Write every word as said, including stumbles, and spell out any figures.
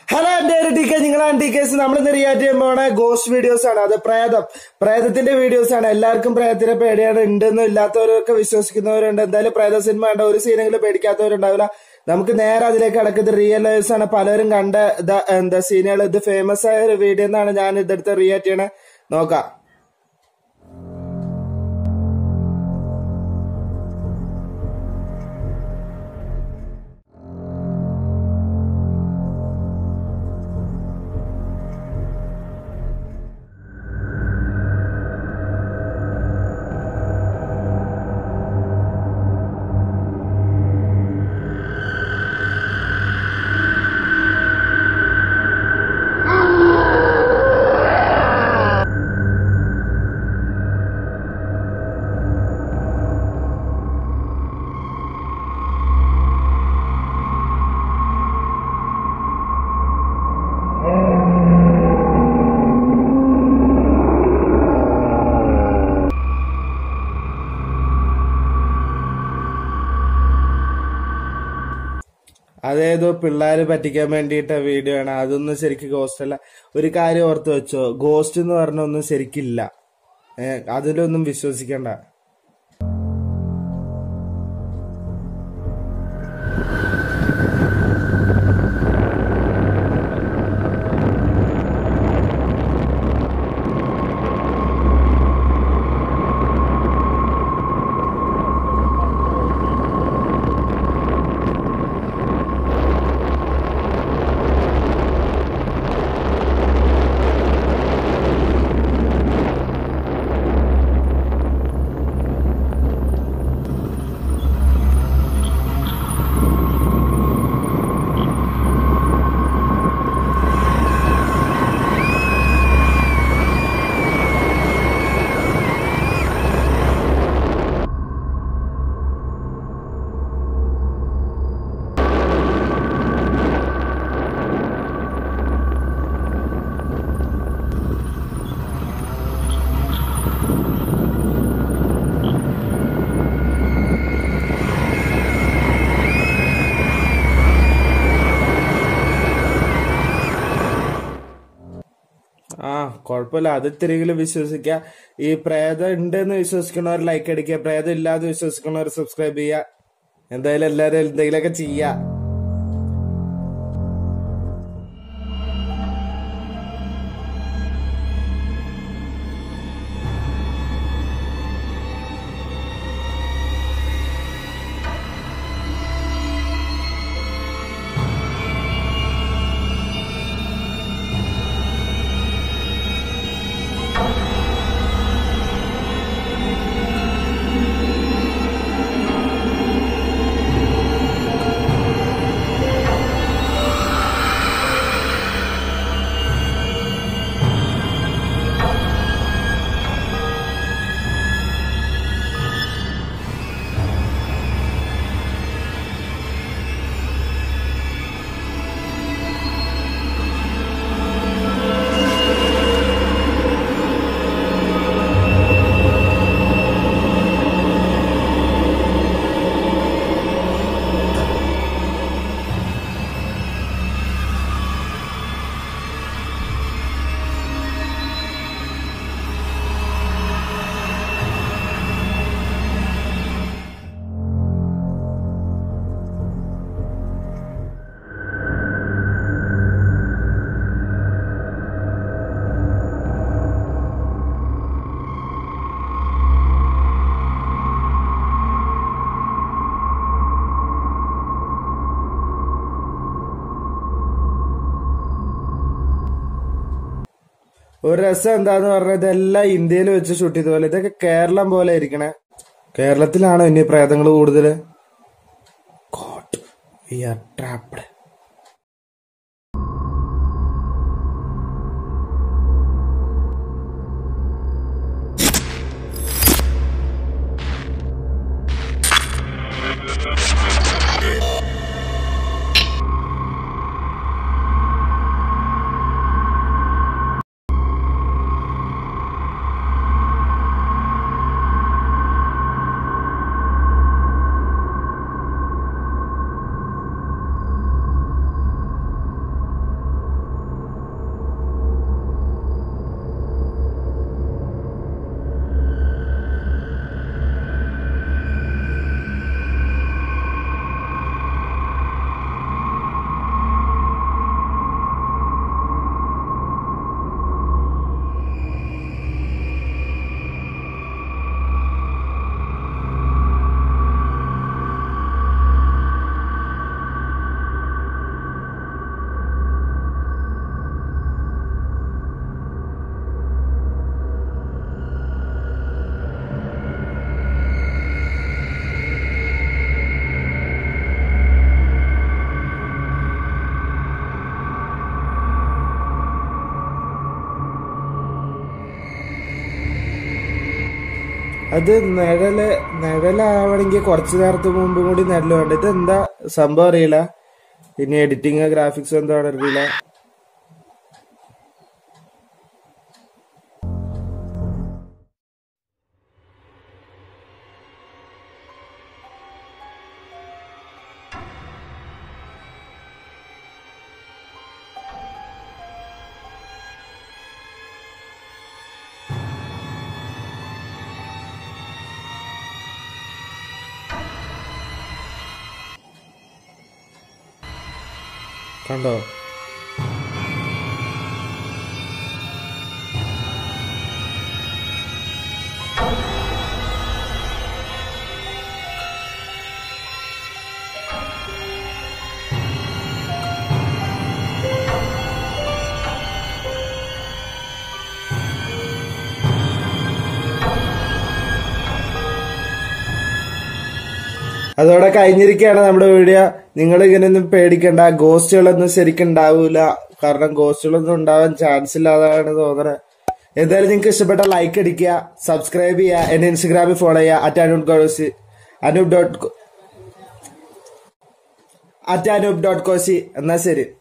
Hello എന്റെ ഒരു T K നിങ്ങളാണ് ടി കേസ് നമ്മൾ ഇന്ന് റിയാക്ട് ചെയ്യാൻ പോണ ഗോസ്റ്റ് വീഡിയോസ് ആണ്. അത് പ്രേതം പ്രേതത്തിന്റെ വീഡിയോസ് ആണ്. എല്ലാവർക്കും പ്രേതത്തിന്റെ പേടിയാണ്, ഉണ്ടെന്നും ഇല്ലാത്തവരൊക്കെ വിശ്വസിക്കുന്നവരുണ്ട്. എന്തായാലും പ്രേത സിനിമ കണ്ട ഒരു സീനെങ്കിലും പേടിക്കാത്തവരുണ്ടാവില്ല. നമുക്ക് നേരെ അതിലേക്ക് കിടക്കുന്നത് റിയൽ ലൈഫ്സ് ആണ്. പലരും കണ്ട എന്താ സീനുകൾ. ഇത് ഫേമസ് ആയ ഒരു വീഡിയോ എന്നാണ് ഞാൻ ഇതെടുത്ത് റിയാക്ട് ചെയ്യണേ. നോക്കാം. അതേതോ പിള്ളേര് പറ്റിക്കാൻ വേണ്ടിയിട്ട വീഡിയോ ആണ്. അതൊന്നും ശരിക്കും ഗോസ്റ്റ് അല്ല. ഒരു കാര്യം ഓർത്ത് വെച്ചോ, ഗോസ്റ്റ് എന്ന് പറഞ്ഞ ഒന്നും ശരിക്കില്ല. ഏഹ് അതിലൊന്നും വിശ്വസിക്കണ്ട. ആ കുഴപ്പമില്ല. അത് ഇത്തിരിയെങ്കിലും വിശ്വസിക്കുക. ഈ പ്രേതം ഉണ്ടെന്ന് വിശ്വസിക്കുന്നവർ ലൈക്ക് അടിക്കുക, പ്രേതം ഇല്ലാതെ വിശ്വസിക്കുന്നവർ സബ്സ്ക്രൈബ് ചെയ്യുക. എന്തായാലും എല്ലാവരും എന്തെങ്കിലുമൊക്കെ ചെയ്യുക. ഒരു രസം എന്താന്ന് പറഞ്ഞാൽ ഇതെല്ലാം ഇന്ത്യയിൽ വെച്ച് ഷൂട്ട് ചെയ്ത പോലെ. ഇതൊക്കെ കേരളം പോലെ ഇരിക്കണേ. കേരളത്തിലാണോ ഇനി പ്രേതങ്ങൾ കൂടുതല്? God, we are trapped. അത് നിഴല് നിഴലാവണമെങ്കിൽ കുറച്ചു നേരത്തെ മുമ്പ് കൂടി നിഴല് വേണ്ട. ഇത് എന്താ സംഭവം അറിയില്ല. ഇനി എഡിറ്റിങ് ഗ്രാഫിക്സ് എന്താണെന്ന് അറിയില്ല. കണ്ടോ? അതോടെ കഴിഞ്ഞിരിക്കുകയാണ് നമ്മുടെ വീഡിയോ. നിങ്ങൾ ഇങ്ങനെയൊന്നും പേടിക്കണ്ട. ഗോസ്റ്റുകളൊന്നും ശരിക്കും ഉണ്ടാവൂല. കാരണം ഗോസ്റ്റുകളൊന്നും ഉണ്ടാവാൻ ചാൻസ് ഇല്ലാതാണ് തോന്നുന്നത്. എന്തായാലും നിങ്ങൾക്ക് ഇഷ്ടപ്പെട്ട ലൈക്ക് അടിക്കുക, സബ്സ്ക്രൈബ് ചെയ്യുക, എന്റെ ഇൻസ്റ്റഗ്രാമിൽ ഫോളോ ചെയ്യുക at Anoop Koshy Anoop dot at Anoop dot Koshy. എന്നാ ശരി.